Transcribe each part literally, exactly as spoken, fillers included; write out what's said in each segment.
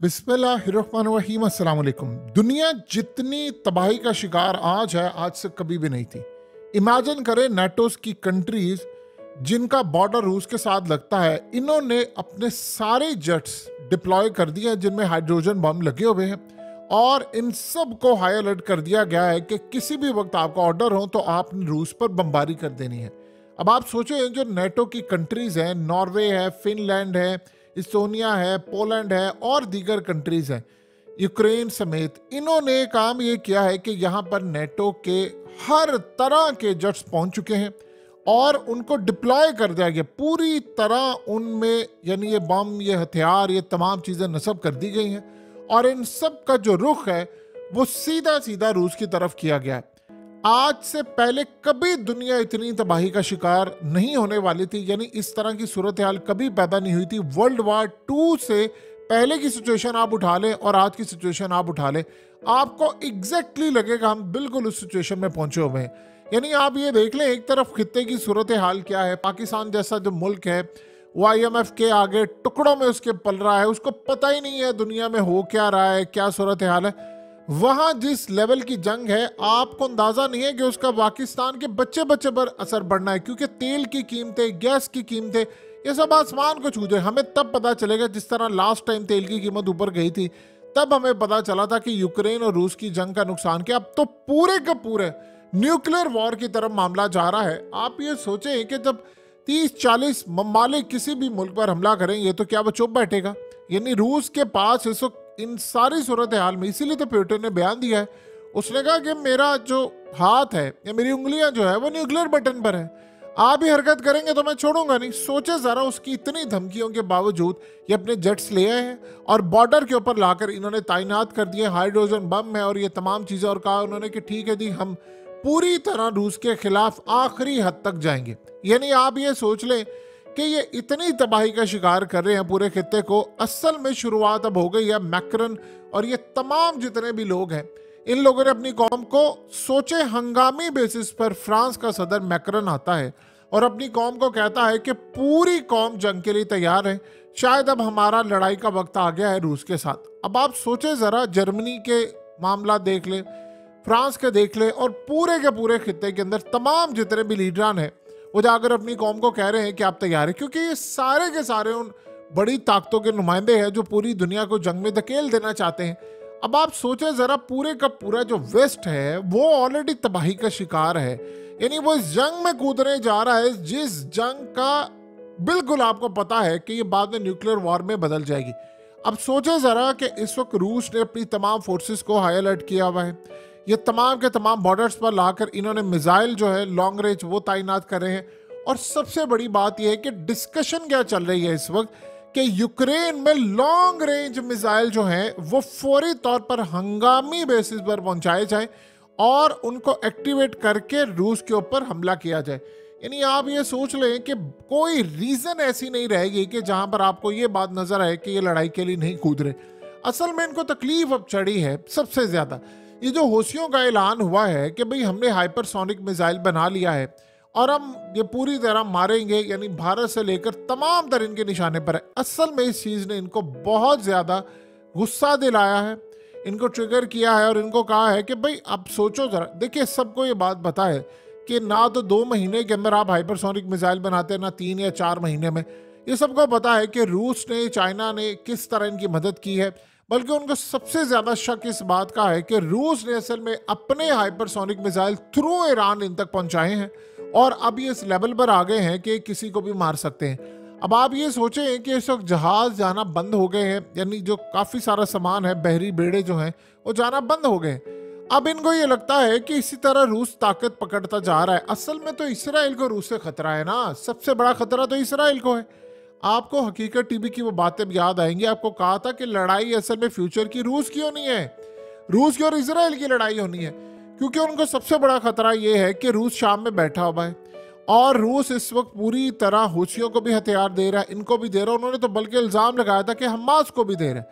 बिस्मिल्लाहिर्रहमानिर्रहीम अस्सलाम वालेकुम। दुनिया जितनी तबाही का शिकार आज है, आज से कभी भी नहीं थी। इमेजिन करें नेटोस की कंट्रीज जिनका बॉर्डर रूस के साथ लगता है, इन्होंने अपने सारे जेट्स डिप्लॉय कर दिए हैं जिनमें हाइड्रोजन बम लगे हुए हैं और इन सब को हाई अलर्ट कर दिया गया है कि किसी भी वक्त आपका ऑर्डर हो तो आपने रूस पर बमबारी कर देनी है। अब आप सोचें, जो नेटो की कंट्रीज हैं, नॉर्वे है, फिनलैंड है, इस्टोनिया है, पोलैंड है और दीगर कंट्रीज हैं, यूक्रेन समेत, इन्होंने काम ये किया है कि यहाँ पर नेटो के हर तरह के जेट्स पहुंच चुके हैं और उनको डिप्लॉय कर दिया गया पूरी तरह उनमें, यानी ये बम, ये हथियार, ये तमाम चीज़ें नस्ब कर दी गई हैं और इन सब का जो रुख है वो सीधा सीधा रूस की तरफ किया गया है। आज से पहले कभी दुनिया इतनी तबाही का शिकार नहीं होने वाली थी, यानी इस तरह की सूरत हाल कभी पैदा नहीं हुई थी। वर्ल्ड वार टू से पहले की सिचुएशन आप उठा लें और आज की सिचुएशन आप उठा लें, आपको एग्जैक्टली लगेगा हम बिल्कुल उस सिचुएशन में पहुंचे हुए हैं। यानी आप ये देख लें, एक तरफ खित्ते की सूरत हाल क्या है, पाकिस्तान जैसा जो मुल्क है वो आई एम एफ के आगे टुकड़ों में उसके पल रहा है, उसको पता ही नहीं है दुनिया में हो क्या रहा है, क्या सूरत हाल है। वहां जिस लेवल की जंग है, आपको अंदाजा नहीं है कि उसका पाकिस्तान के बच्चे बच्चे पर असर पड़ना है, क्योंकि तेल की कीमतें, गैस की कीमतें, ये सब आसमान को छू जाए। हमें तब पता चलेगा, जिस तरह लास्ट टाइम तेल की कीमत ऊपर गई थी तब हमें पता चला था कि यूक्रेन और रूस की जंग का नुकसान क्या। अब तो पूरे का पूरे न्यूक्लियर वॉर की तरफ मामला जा रहा है। आप ये सोचें कि जब तीस चालीस ममालिक किसी भी मुल्क पर हमला करेंगे तो क्या वो चुप बैठेगा? यानी रूस के पास इस वक्त इन सारी सूरत हाल में, इसीलिए तो पुतिन ने बयान दिया है, उसने कहा कि मेरा जो हाथ है या मेरी उंगलियां जो है वो न्यूक्लियर बटन पर है, आप ही हरकत करेंगे तो मैं छोड़ूंगा नहीं। सोचे जरा, उसकी इतनी धमकियों के बावजूद ये अपने जेट्स ले आए हैं और बॉर्डर के ऊपर लाकर इन्होंने तैनात कर दिए हाइड्रोजन बम है और ये तमाम चीजें, और कहा उन्होंने कि ठीक है जी, हम पूरी तरह रूस के खिलाफ आखिरी हद तक जाएंगे। यानी आप ये सोच लें कि ये इतनी तबाही का शिकार कर रहे हैं पूरे खित्ते को। असल में शुरुआत अब हो गई है। मैक्रन और ये तमाम जितने भी लोग हैं, इन लोगों ने अपनी कौम को, सोचे हंगामी बेसिस पर फ्रांस का सदर मैक्रन आता है और अपनी कौम को कहता है कि पूरी कौम जंग के लिए तैयार है, शायद अब हमारा लड़ाई का वक्त आ गया है रूस के साथ। अब आप सोचे जरा, जर्मनी के मामला देख ले, फ्रांस के देख ले और पूरे के पूरे खित्ते के अंदर तमाम जितने भी लीडरान हैं वो जाकर अपनी कौम को कह रहे हैं कि आप तैयार हैं, क्योंकि ये सारे के सारे उन बड़ी ताकतों के नुमाइंदे हैं जो पूरी दुनिया को जंग में धकेल देना चाहते हैं। अब आप सोचे जरा, पूरे का पूरा जो वेस्ट है वो ऑलरेडी तबाही का शिकार है, यानी वो इस जंग में कूदने जा रहा है जिस जंग का बिल्कुल आपको पता है कि ये बाद में न्यूक्लियर वॉर में बदल जाएगी। अब सोचे जरा कि इस वक्त रूस ने अपनी तमाम फोर्सेस को हाई अलर्ट किया हुआ है, ये तमाम के तमाम बॉर्डर्स पर लाकर इन्होंने मिसाइल जो है लॉन्ग रेंज वो तैनात कर रहे हैं। और सबसे बड़ी बात यह है कि डिस्कशन क्या चल रही है इस वक्त कि यूक्रेन में लॉन्ग रेंज मिसाइल जो हैं वो फौरी तौर पर हंगामी बेसिस पर पहुंचाए जाए और उनको एक्टिवेट करके रूस के ऊपर हमला किया जाए। यानी आप ये सोच लें कि कोई रीजन ऐसी नहीं रहेगी कि जहां पर आपको ये बात नजर आए कि ये लड़ाई के लिए नहीं कूद रहे। असल में इनको तकलीफ अब चढ़ी है सबसे ज्यादा। ये जो होशियों का ऐलान हुआ है कि भाई हमने हाइपरसोनिक मिसाइल बना लिया है और हम ये पूरी तरह मारेंगे, यानी भारत से लेकर तमाम तर इनके निशाने पर है। असल में इस चीज़ ने इनको बहुत ज़्यादा गुस्सा दिलाया है, इनको ट्रिगर किया है और इनको कहा है कि भाई अब सोचो ज़रा। देखिए, सबको ये बात पता है कि ना तो दो महीने के अंदर आप हाइपरसोनिक मिसाइल बनाते हैं, ना तीन या चार महीने में। ये सबको पता है कि रूस ने, चाइना ने किस तरह इनकी मदद की है। बल्कि उनको सबसे ज्यादा शक इस बात का है कि रूस ने असल में अपने हाइपरसोनिक मिसाइल थ्रू ईरान इन तक पहुंचाए हैं और अब ये इस लेवल पर आ गए हैं कि किसी को भी मार सकते हैं। अब आप ये सोचें कि इस वक्त जहाज जाना बंद हो गए हैं, यानी जो काफी सारा सामान है, बहरी बेड़े जो हैं वो जाना बंद हो गए। अब इनको ये लगता है कि इसी तरह रूस ताकत पकड़ता जा रहा है। असल में तो इसराइल को रूस से खतरा है ना, सबसे बड़ा खतरा तो इसराइल को है। आपको हकीकत टीवी की वो बातें याद आएंगी, आपको कहा था कि लड़ाई असल में फ्यूचर की रूस की होनी है, रूस की और इजराइल की लड़ाई होनी है, क्योंकि उनको सबसे बड़ा खतरा ये है कि रूस शाम में बैठा हुआ है और रूस इस वक्त पूरी तरह हूथियों को भी हथियार दे रहा है, इनको भी दे रहा है। उन्होंने तो बल्कि इल्जाम लगाया था कि हमास को भी दे रहा है।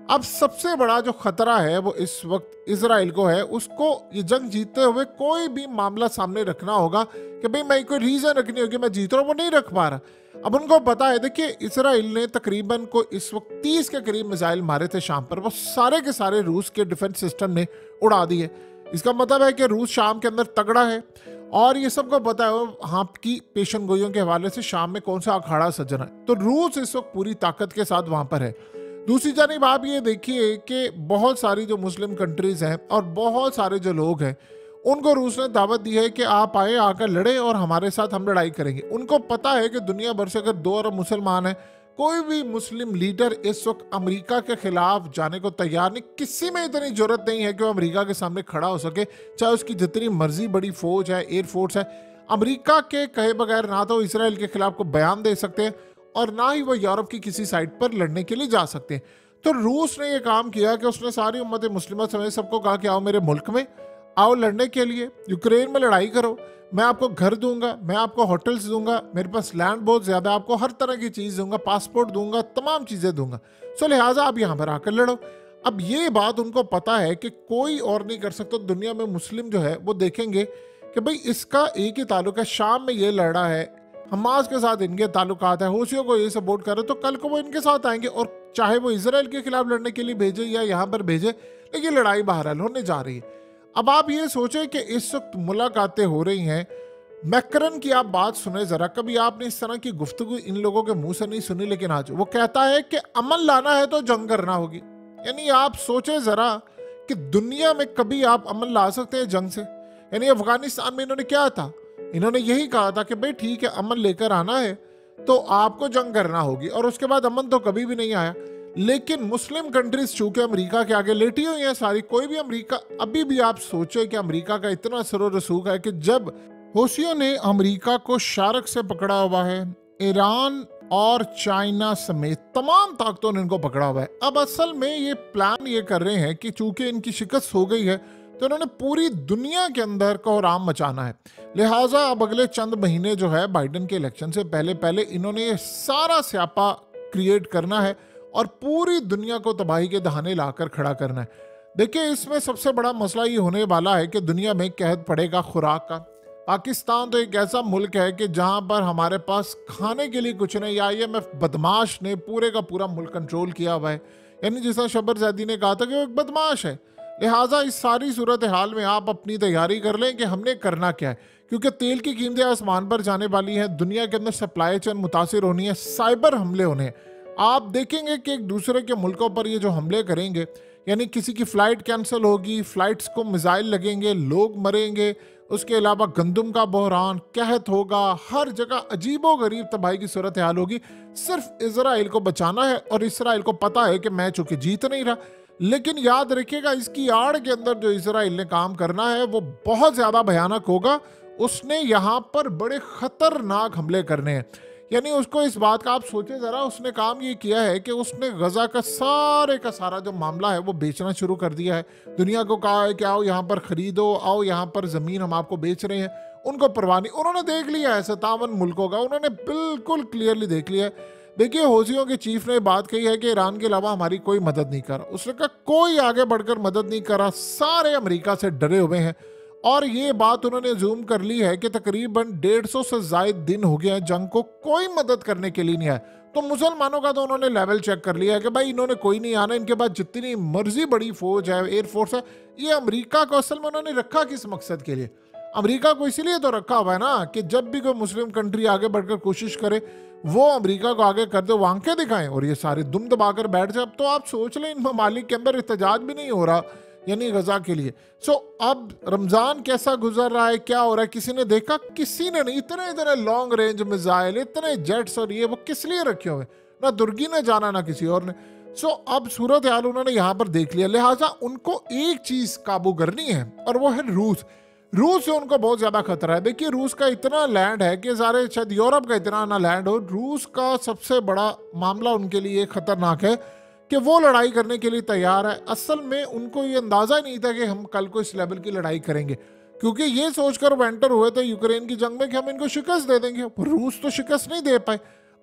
अब सबसे बड़ा जो खतरा है वो इस वक्त इजराइल को है। उसको ये जंग जीतते हुए कोई भी मामला सामने रखना होगा कि भाई मैं कोई रीजन रखनी होगी मैं जीत रहा हूँ, वो नहीं रख पा रहा। अब उनको पता है, देखिए इसराइल ने तकरीबन को इस वक्त तीस के करीब मिसाइल मारे थे शाम पर, वो सारे के सारे रूस के डिफेंस सिस्टम ने उड़ा दिए। इसका मतलब है कि रूस शाम के अंदर तगड़ा है और ये सबको पता है वहाँ की पेशन गोइयों के हवाले से शाम में कौन सा अखाड़ा सजना है। तो रूस इस वक्त पूरी ताकत के साथ वहां पर है। दूसरी जानिब आप ये देखिए कि बहुत सारी जो मुस्लिम कंट्रीज हैं और बहुत सारे जो लोग हैं उनको रूस ने दावत दी है कि आप आए, आकर लड़े और हमारे साथ हम लड़ाई करेंगे। उनको पता है कि दुनिया भर से अगर दो अरब मुसलमान हैं, कोई भी मुस्लिम लीडर इस वक्त अमेरिका के खिलाफ जाने को तैयार नहीं। किसी में इतनी जरूरत नहीं है कि वो अमेरिका के सामने खड़ा हो सके, चाहे उसकी जितनी मर्जी बड़ी फौज है, एयरफोर्स है। अमेरिका के कहे बगैर ना तो इसराइल के खिलाफ को बयान दे सकते हैं और ना ही वो यूरोप की किसी साइड पर लड़ने के लिए जा सकते हैं। तो रूस ने ये काम किया कि उसने सारी उम्मत मुस्लिमा समेत सबको कहा कि आओ मेरे मुल्क में, आओ लड़ने के लिए, यूक्रेन में लड़ाई करो, मैं आपको घर दूंगा, मैं आपको होटल्स दूंगा, मेरे पास लैंड बहुत ज्यादा, आपको हर तरह की चीज दूंगा, पासपोर्ट दूंगा, तमाम चीजें दूंगा, सो लिहाजा आप यहाँ पर आकर लड़ो। अब ये बात उनको पता है कि कोई और नहीं कर सकता। दुनिया में मुस्लिम जो है वो देखेंगे कि भाई इसका एक ही ताल्लुक है, शाम में ये लड़ रहा है, हमास के साथ इनके ताल्लुकात है, हूसियों को ये सपोर्ट कर रहे, तो कल को वो इनके साथ आएंगे और चाहे वो इसराइल के खिलाफ लड़ने के लिए भेजे या यहाँ पर भेजे, लेकिन लड़ाई बहरहाल होने जा रही है। अब आप ये सोचें कि इस वक्त मुलाकातें हो रही हैं, मैक्रन की आप बात सुने जरा, कभी आपने इस तरह की गुफ्तगू इन लोगों के मुंह से नहीं सुनी, लेकिन आज वो कहता है कि अमन लाना है तो जंग करना होगी। यानी आप सोचें जरा कि दुनिया में कभी आप अमन ला सकते हैं जंग से? यानी अफगानिस्तान में इन्होंने क्या था, इन्होंने यही कहा था कि भाई ठीक है अमन लेकर आना है तो आपको जंग करना होगी, और उसके बाद अमन तो कभी भी नहीं आया। लेकिन मुस्लिम कंट्रीज चूंकि अमेरिका के आगे लेटी हुई हैं सारी, कोई भी अमेरिका, अभी भी आप सोचे कि अमेरिका का इतना सरो रसूख है कि जब हौसियों ने अमेरिका को शारक से पकड़ा हुआ है, ईरान और चाइना समेत तमाम ताकतों ने इनको पकड़ा हुआ है। अब असल में ये प्लान ये कर रहे हैं कि चूंकि इनकी शिकस्त हो गई है तो इन्होंने पूरी दुनिया के अंदर कोहराम मचाना है। लिहाजा अब अगले चंद महीने जो है बाइडेन के इलेक्शन से पहले पहले इन्होंने ये सारा स्यापा क्रिएट करना है और पूरी दुनिया को तबाही के दहाने लाकर खड़ा करना है। देखिए इसमें सबसे बड़ा मसला ये होने वाला है कि दुनिया में कहत पड़ेगा खुराक का। पाकिस्तान तो एक ऐसा मुल्क है कि जहां पर हमारे पास खाने के लिए कुछ नहीं, आई एम एफ बदमाश ने पूरे का पूरा मुल्क कंट्रोल किया हुआ है। यानी जिस तरह शबर जैदी ने कहा था कि वो एक बदमाश है। लिहाजा इस सारी सूरत हाल में आप अपनी तैयारी कर लें कि हमने करना क्या है, क्योंकि तेल की कीमतें आसमान पर जाने वाली हैं, दुनिया के अंदर सप्लाई चेन मुतासिर होनी है, साइबर हमले होने हैं। आप देखेंगे कि एक दूसरे के मुल्कों पर ये जो हमले करेंगे, यानी किसी की फ़्लाइट कैंसिल होगी, फ़्लाइट्स को मिसाइल लगेंगे, लोग मरेंगे, उसके अलावा गंदम का बहरान, कहत होगा, हर जगह अजीबो गरीब तबाही की सूरत हाल होगी। सिर्फ इजराइल को बचाना है और इसराइल को पता है कि मैं चूंकि जीत नहीं रहा, लेकिन याद रखिएगा इसकी आड़ के अंदर जो इसराइल ने काम करना है वो बहुत ज़्यादा भयानक होगा। उसने यहाँ पर बड़े ख़तरनाक हमले करने हैं। यानी उसको इस बात का आप सोचें ज़रा, उसने काम ये किया है कि उसने गज़ा का सारे का सारा जो मामला है वो बेचना शुरू कर दिया है। दुनिया को कहा है कि आओ यहाँ पर ख़रीदो, आओ यहाँ पर ज़मीन हम आपको बेच रहे हैं। उनको परवाह नहीं, उन्होंने देख लिया है सत्तावन मुल्कों का, उन्होंने बिल्कुल क्लियरली देख लिया है। देखिए हौसियों के चीफ ने बात कही है कि ईरान के अलावा हमारी कोई मदद नहीं कर रहा। उसने कहा कोई आगे बढ़कर मदद नहीं कर रहा, सारे अमेरिका से डरे हुए हैं। और ये बात उन्होंने जूम कर ली है कि तकरीबन डेढ़ सौ से ज्यादा दिन हो गए हैं जंग को, कोई मदद करने के लिए नहीं आया। तो मुसलमानों का तो उन्होंने लेवल चेक कर लिया है कि भाई इन्होंने कोई नहीं आना, इनके पास जितनी मर्जी बड़ी फौज है, एयरफोर्स है। ये अमेरिका को असल में उन्होंने रखा किस मकसद के लिए? अमेरिका को इसीलिए तो रखा हुआ है ना कि जब भी कोई मुस्लिम कंट्री आगे बढ़कर कोशिश करे वो अमेरिका को आगे कर दे, वो आंखें दिखाएं और ये सारे दुम दबाकर बैठ जाए। अब तो आप सोच लें इन ममालिक के अंदर एहतजाज भी नहीं हो रहा, यानी गजा के लिए। सो अब रमजान कैसा गुजर रहा है, क्या हो रहा है, किसी ने देखा? किसी ने नहीं। इतने इतने लॉन्ग रेंज मिसाइल, इतने जेट्स और ये वो किस लिए रखे हुए? ना दुर्गी ने जाना ना किसी और ने। सो अब सूरत हाल उन्होंने यहाँ पर देख लिया, लिहाजा उनको एक चीज काबू करनी है और वो है रूस। रूस से उनको बहुत ज्यादा खतरा है। देखिए रूस का इतना लैंड है कि सारे शायद यूरोप का इतना ना लैंड हो। रूस का सबसे बड़ा मामला उनके लिए खतरनाक है कि वो लड़ाई करने के लिए तैयार है। असल में उनको ये अंदाजा नहीं था कि हम कल को इस लेवल की लड़ाई करेंगे, क्योंकि ये सोचकर वेंटर हुए थे यूक्रेन की जंग में कि हम इनको शिकस्त दे देंगे। रूस तो शिकस्त नहीं दे पाए।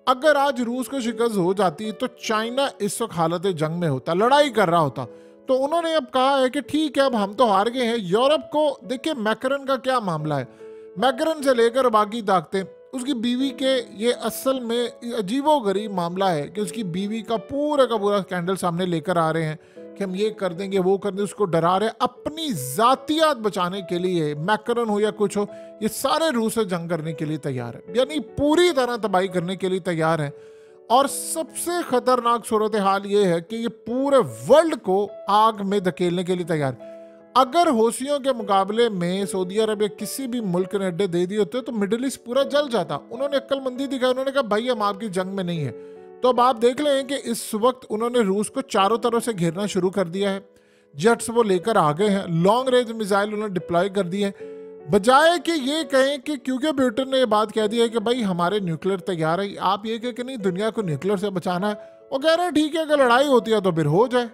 अगर आज रूस को शिकस्त हो जाती तो चाइना इस वक्त हालत जंग में होता, लड़ाई कर रहा होता। तो उन्होंने अब कहा है कि ठीक है, अब हम तो हार गए हैं। यूरोप को देखिए, मैकरन का क्या मामला है, मैकरन से लेकर बाकी ताकतें, उसकी बीवी के, ये असल में अजीबोगरीब मामला है कि उसकी बीवी का पूरा का पूरा स्कैंडल सामने लेकर आ रहे हैं कि हम ये कर देंगे वो कर देंगे, उसको डरा रहे हैं अपनी जातियात बचाने के लिए। मैकरन हो या कुछ हो, ये सारे रूस से जंग करने के लिए तैयार है, यानी पूरी तरह तबाही करने के लिए तैयार है। और सबसे खतरनाक सूरत हाल ये है कि ये पूरे वर्ल्ड को आग में धकेलने के लिए तैयार है। अगर हौसियों के मुकाबले में सऊदी अरब या किसी भी मुल्क ने अड्डे दे दिए होते तो मिडिल ईस्ट पूरा जल जाता। उन्होंने अक्लमंदी दिखाई, उन्होंने कहा भाई हम आपकी जंग में नहीं है। तो अब आप देख लें कि इस वक्त उन्होंने रूस को चारों तरफ से घेरना शुरू कर दिया है। जेट्स वो लेकर आ गए हैं, लॉन्ग रेंज मिसाइल उन्होंने डिप्लॉय कर दिए हैं। बजाय कि ये कहें कि क्योंकि ब्रिटेन ने ये बात कह दी है कि भाई हमारे न्यूक्लियर तैयार है, आप ये कहें कि नहीं दुनिया को न्यूक्लियर से बचाना है, वो कह रहे हैं ठीक है अगर लड़ाई होती है तो फिर हो जाए।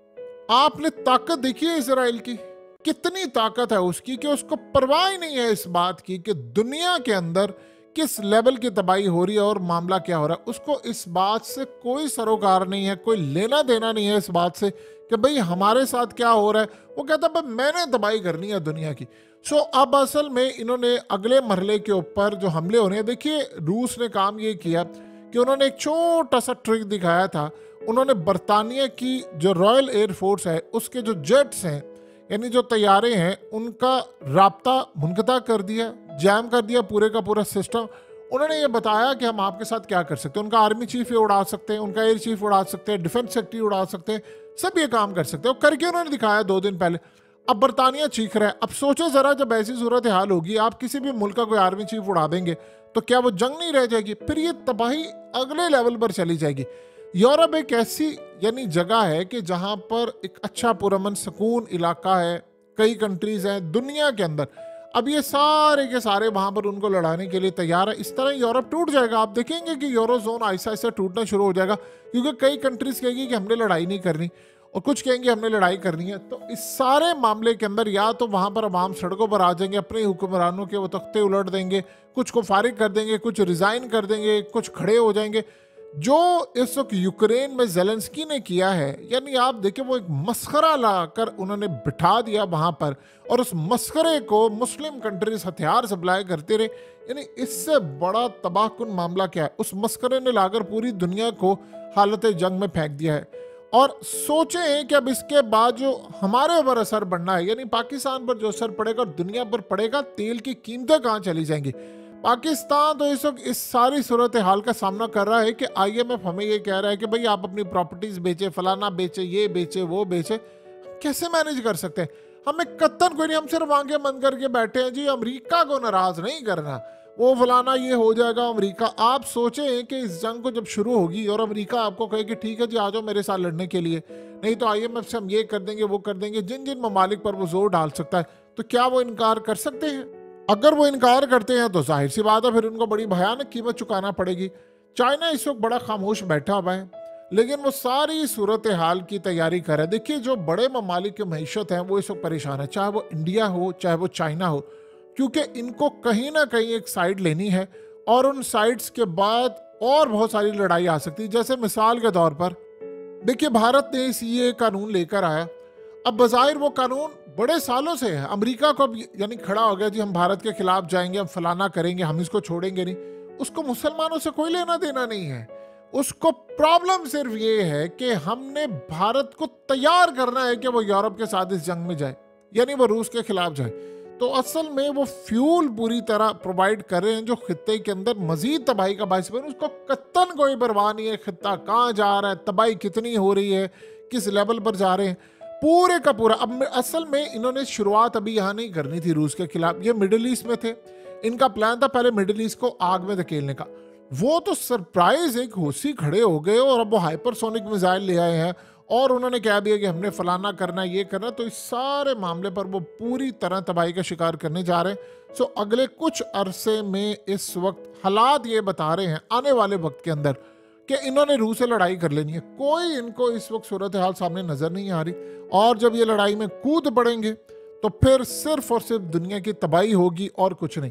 आपने ताकत देखी है इसराइल की, कितनी ताकत है उसकी कि उसको परवाह ही नहीं है इस बात की कि दुनिया के अंदर किस लेवल की तबाही हो रही है और मामला क्या हो रहा है। उसको इस बात से कोई सरोकार नहीं है, कोई लेना देना नहीं है इस बात से कि भाई हमारे साथ क्या हो रहा है। वो कहता है भाई मैंने तबाही करनी है दुनिया की। सो अब असल में इन्होंने अगले मरहले के ऊपर जो हमले हो रहे हैं, देखिए रूस ने काम ये किया कि उन्होंने एक छोटा सा ट्रिक दिखाया था। उन्होंने बरतानिया की जो रॉयल एयरफोर्स है उसके जो जेट्स हैं यानी जो तैयारे हैं उनका राब्ता मुनक़ता कर दिया, जैम कर दिया पूरे का पूरा सिस्टम। उन्होंने ये बताया कि हम आपके साथ क्या कर सकते हैं। उनका आर्मी चीफ ये उड़ा सकते हैं, उनका एयर चीफ उड़ा सकते हैं, डिफेंस सेक्रेटरी उड़ा सकते हैं, सब ये काम कर सकते हैं। और करके उन्होंने दिखाया दो दिन पहले। अब बरतानिया चीख रहा है। अब सोचो जरा, जब ऐसी सूरत हाल होगी, आप किसी भी मुल्क का कोई आर्मी चीफ उड़ा देंगे तो क्या वो जंग नहीं रह जाएगी? फिर ये तबाही अगले लेवल पर चली जाएगी। यूरोप एक ऐसी यानी जगह है कि जहां पर एक अच्छा पुरअमन सुकून इलाका है, कई कंट्रीज हैं दुनिया के अंदर। अब ये सारे के सारे वहां पर उनको लड़ाने के लिए तैयार है। इस तरह यूरोप टूट जाएगा। आप देखेंगे कि यूरो जोन आहिस्ता आहिस्ता टूटना शुरू हो जाएगा, क्योंकि कई कंट्रीज कहेगी कि हमने लड़ाई नहीं करनी और कुछ कहेंगे हमने लड़ाई करनी है। तो इस सारे मामले के अंदर या तो वहां पर अवाम सड़कों पर आ जाएंगे, अपने हुक्मरानों के वो तख्ते उलट देंगे, कुछ को फारिग कर देंगे, कुछ रिजाइन कर देंगे, कुछ खड़े हो जाएंगे। जो इस वक्त यूक्रेन में ज़ेलेंस्की ने किया है, यानी आप देखिए वो एक मस्खरा लाकर उन्होंने बिठा दिया वहां पर, और उस मस्खरे को मुस्लिम कंट्रीज हथियार सप्लाई करते रहे। यानी इससे बड़ा तबाहकुन मामला क्या है? उस मस्खरे ने लाकर पूरी दुनिया को हालत जंग में फेंक दिया है। और सोचें कि अब इसके बाद जो हमारे ऊपर असर बढ़ना है, यानी पाकिस्तान पर जो असर पड़ेगा और दुनिया पर पड़ेगा, तेल की कीमतें कहाँ चली जाएंगी। पाकिस्तान तो इस वक्त इस सारी सूरत हाल का सामना कर रहा है कि आईएमएफ हमें ये कह रहा है कि भाई आप अपनी प्रॉपर्टीज बेचे, फलाना बेचे, ये बेचे, वो बेचे। कैसे मैनेज कर सकते हैं? हमें कत्तन कोई नहीं, हम सिर्फ आंखें बंद करके बैठे हैं जी, अमेरिका को नाराज नहीं करना, वो फलाना ये हो जाएगा अमेरिका। आप सोचें कि इस जंग को जब शुरू होगी और अमेरिका आपको कहे कि ठीक है जी आ जाओ मेरे साथ लड़ने के लिए, नहीं तो आईएमएफ से हम ये कर देंगे वो कर देंगे, जिन जिन ममालिक पर वो जोर डाल सकता है, तो क्या वो इनकार कर सकते हैं? अगर वो इनकार करते हैं तो जाहिर सी बात है फिर उनको बड़ी भयानक कीमत चुकाना पड़ेगी। चाइना इस वक्त बड़ा खामोश बैठा हुआ है, लेकिन वो सारी सूरत हाल की तैयारी कर रहा है। देखिए जो बड़े ममालिक की मईशत है वो इस वक्त परेशान है, चाहे वो इंडिया हो चाहे वो चाइना हो, क्योंकि इनको कहीं ना कहीं एक साइड लेनी है और उन साइड्स के बाद और बहुत सारी लड़ाई आ सकती है। जैसे मिसाल के तौर पर देखिए भारत ने सीए कानून लेकर आया। अब बज़ाहिर वो कानून बड़े सालों से है, अमेरिका को अब यानी खड़ा हो गया जी हम भारत के खिलाफ जाएंगे, हम फलाना करेंगे, हम इसको छोड़ेंगे नहीं। उसको मुसलमानों से कोई लेना देना नहीं है। उसको प्रॉब्लम सिर्फ ये है कि हमने भारत को तैयार करना है कि वो यूरोप के साथ इस जंग में जाए, यानी वो रूस के खिलाफ जाए। तो असल में वो फ्यूल पूरी तरह प्रोवाइड कर रहे हैं जो खित्ते के अंदर मजीद तबाही का बायस बने। उसको कत्तन कोई परवाह नहीं है खित्ता कहाँ जा रहा है, तबाही कितनी हो रही है, किस लेवल पर जा रहे हैं, पूरे का पूरा। अब असल में इन्होंने शुरुआत अभी यहाँ नहीं करनी थी रूस के खिलाफ, ये मिडिल ईस्ट में थे। इनका प्लान था पहले मिडिल ईस्ट को आग में धकेलने का। वो तो सरप्राइज एक होशी खड़े हो गए और अब वो हाइपरसोनिक मिसाइल ले आए हैं और उन्होंने कह दिया कि हमने फलाना करना ये करना। तो इस सारे मामले पर वो पूरी तरह तबाही का शिकार करने जा रहे हैं। सो अगले कुछ अरसे में इस वक्त हालात ये बता रहे हैं आने वाले वक्त के अंदर कि इन्होंने रूस से लड़ाई कर लेनी है। कोई इनको इस वक्त सूरत हाल सामने नजर नहीं आ रही, और जब ये लड़ाई में कूद पड़ेंगे तो फिर सिर्फ और सिर्फ दुनिया की तबाही होगी और कुछ नहीं।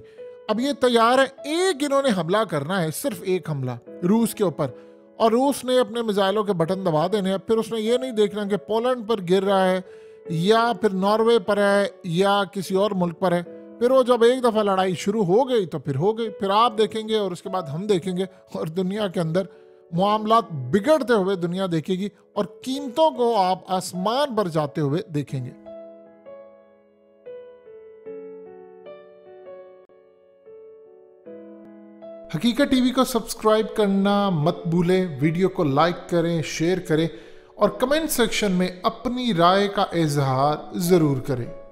अब ये तैयार है, एक इन्होंने हमला करना है, सिर्फ एक हमला रूस के ऊपर, और रूस ने अपने मिसाइलों के बटन दबा देने हैं। फिर उसने ये नहीं देखना कि पोलैंड पर गिर रहा है या फिर नॉर्वे पर है या किसी और मुल्क पर है। फिर वो जब एक दफ़ा लड़ाई शुरू हो गई तो फिर हो गई, फिर आप देखेंगे और उसके बाद हम देखेंगे, और दुनिया के अंदर मामलात बिगड़ते हुए दुनिया देखेगी और कीमतों को आप आसमान पर जाते हुए देखेंगे। हकीकत टीवी को सब्सक्राइब करना मत भूलें, वीडियो को लाइक करें, शेयर करें और कमेंट सेक्शन में अपनी राय का इजहार ज़रूर करें।